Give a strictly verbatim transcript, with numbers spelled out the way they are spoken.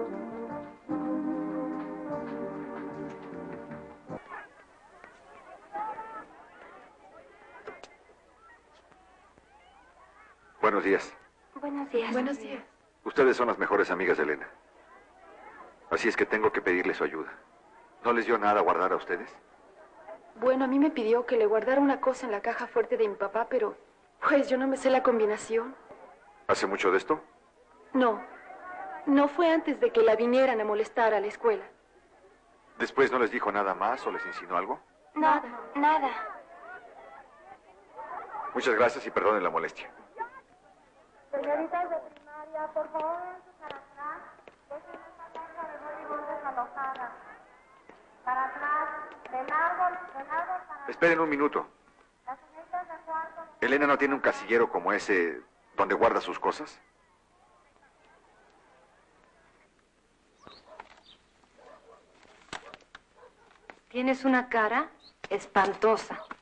Buenos días. Buenos días. Buenos días. Ustedes son las mejores amigas de Elena. Así es que tengo que pedirle su ayuda. ¿No les dio nada guardar a ustedes? Bueno, a mí me pidió que le guardara una cosa en la caja fuerte de mi papá, pero pues yo no me sé la combinación. ¿Hace mucho de esto? No, no fue antes de que la vinieran a molestar a la escuela. ¿Después no les dijo nada más o les insinuó algo? Nada, nada. Muchas gracias y perdonen la molestia. Señoritas de primaria, por favor, ven para atrás. Dejen esa caja de voleibol desalojada. Para atrás, del árbol, del árbol para... Esperen un minuto. Las señoritas de cuarto... ¿Elena no tiene un casillero como ese donde guarda sus cosas? Tienes una cara espantosa.